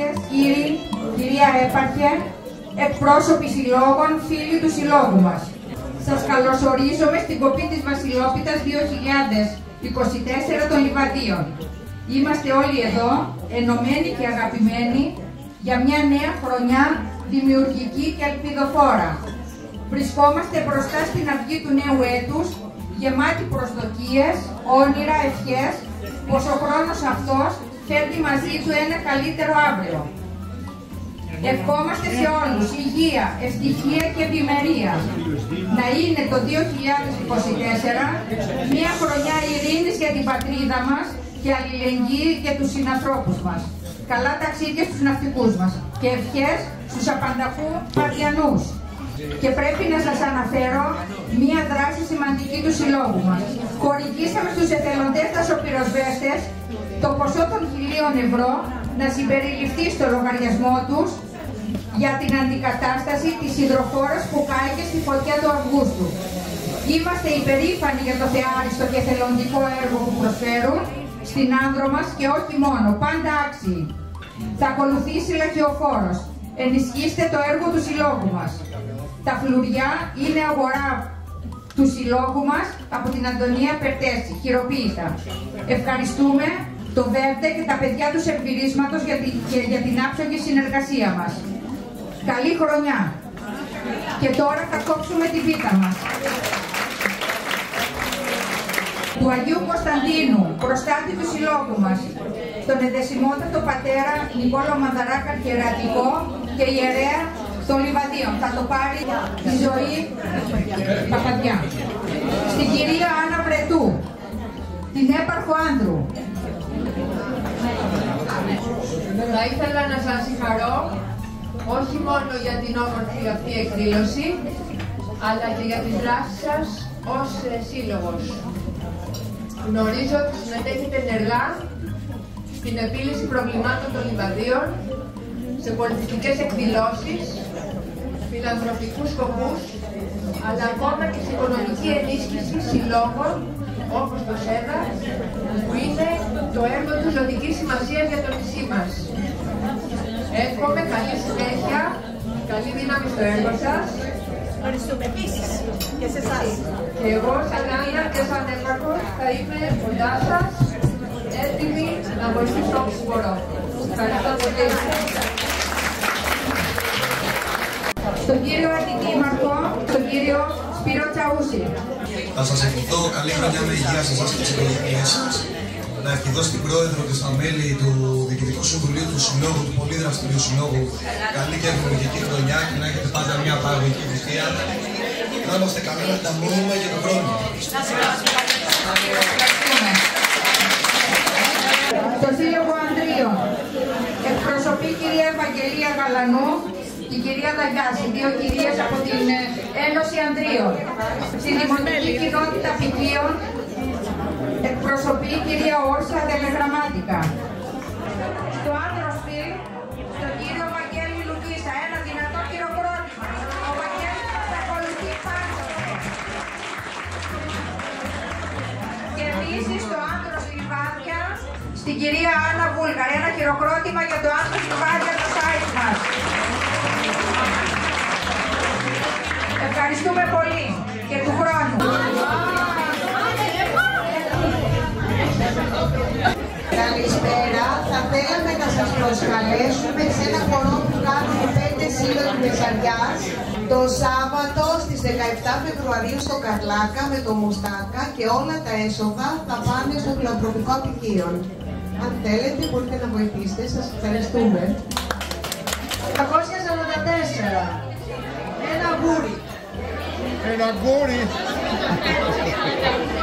Κυρίες, κύριοι, κυρία Έπαρχε, εκπρόσωποι συλλόγων, φίλοι του συλλόγου μας. Σας καλωσορίζουμε στην κοπή της Βασιλόπιτας 2024 των Λιβαδίων. Είμαστε όλοι εδώ, ενωμένοι και αγαπημένοι, για μια νέα χρονιά δημιουργική και ελπιδοφόρα. Βρισκόμαστε μπροστά στην αυγή του νέου έτους, γεμάτη προσδοκίες, όνειρα, ευχές, πως ο χρόνος αυτός φέρνει μαζί του ένα καλύτερο αύριο. Ευχόμαστε σε όλους υγεία, ευτυχία και ευημερία. Να είναι το 2024 μια χρονιά ειρήνης για την πατρίδα μας και αλληλεγγύη για τους συνανθρώπους μας. Καλά ταξίδια στους ναυτικούς μας και ευχές στους απανταχού Βαρδιανούς. Και πρέπει να σας αναφέρω μία δράση σημαντική του συλλόγου μας. Χορηγήσαμε στους εθελοντές δασοπυροσβέστες το ποσό των 1.000 ευρώ να συμπεριληφθεί στο λογαριασμό τους για την αντικατάσταση της υδροφόρας που κάηκε στη φωτιά του Αυγούστου. Είμαστε υπερήφανοι για το θεάριστο και θελοντικό έργο που προσφέρουν στην άνδρο μας και όχι μόνο, πάντα άξιοι. Θα ακολουθήσει λαχιοφόρος. Ενισχύστε το έργο του συλλόγου μας. Τα φλουριά είναι αγορά του συλλόγου μας από την Αντωνία Περτέση, χειροποίητα. Ευχαριστούμε το Βέρτε και τα παιδιά του σερβιρίσματος για την άψογη συνεργασία μας. Καλή χρονιά! Και τώρα θα κόψουμε τη βήτα μας. Του Αγίου Κωνσταντίνου, προστάτη του συλλόγου μας, τον εδεσιμότατο πατέρα Νικόλο Μανδαρά Καρχερατικό και ιερέα των Λιβαδίων. Θα το πάρει η ζωή Παπαδιά. Στην κυρία Άννα Βρετού, την έπαρχο Άνδρου. Θα ήθελα να σας συγχαρώ όχι μόνο για την όμορφη αυτή εκδήλωση, αλλά και για τις δράσεις σας ως σύλλογος. Γνωρίζω ότι συμμετέχετε ενεργά στην επίλυση προβλημάτων των Λιβαδίων, σε πολιτιστικές εκδηλώσεις, φιλανθρωπικούς σκοπούς, αλλά ακόμα και σε οικονομική ενίσχυση συλλόγων όπως το ΣΕΔΑ, που είναι το έργο του ζωτικής σημασίας για το νησί μας. Εύχομαι καλή συνέχεια, καλή δύναμη στο έργο σας. Ευχαριστούμε επίσης και σε εσάς. Και εγώ σαν Άννα και σαν έπαρχος θα είμαι κοντά σας, έτοιμη να βοηθήσω όπως μπορώ. Ευχαριστώ πολύ. Στον κύριο Αντιδήμαρχο, τον κύριο Σπύρο Τσαούση. Θα σας ευχηθώ καλή χρονιά με υγεία σε εσάς και τις οικογένειές σας. Να ευχηθώ στην πρόεδρο και στα μέλη του Διοικητικού Συμβουλίου του Συλλόγου, του πολύ δραστηρίου Συλλόγου, καλή και ευλογική χρονιά και να έχετε πάντα μια παραγωγική θυσία. Να είμαστε καλά να τα μείνουμε για τον χρόνο. Το Σύλλογο Ανδρίων εκπροσωπεί η κυρία Ευαγγελία Γαλανού και η κυρία Δαγιάση, δύο κυρίες από την Ένωση Ανδρίων. Στην Δημοτική Κοινότητα Πικίων εκπροσωπεί η κυρία Όρσα Τελεγραμμάτικα. Στο Άνδροσπιλ, στον κύριο Βαγγέλη Λουκίσα, ένα δυνατό χειροκρότημα. Ο Βαγγέλης θα ακολουθεί πάνω. Και επίσης στο Άνδρος Λιβάδια, στην κυρία Άννα Βούλγαρη, ένα χειροκρότημα για το Άνδρος Λιβάδια, το site μας. Ευχαριστούμε πολύ και του χρόνου. Καλησπέρα. Θα θέλαμε να σας προσκαλέσουμε σε ένα χορό που κάνουν 5 σύλλογοι Μεσαριάς το Σάββατο στις 17 Φεβρουαρίου στο Καρλάκα με το Μουστάκα και όλα τα έσοδα θα πάνε στο φιλανθρωπικό απικίον. Αν θέλετε μπορείτε να βοηθήσετε. Σας ευχαριστούμε. 244. Ένα γούρι. Ένα γούρι.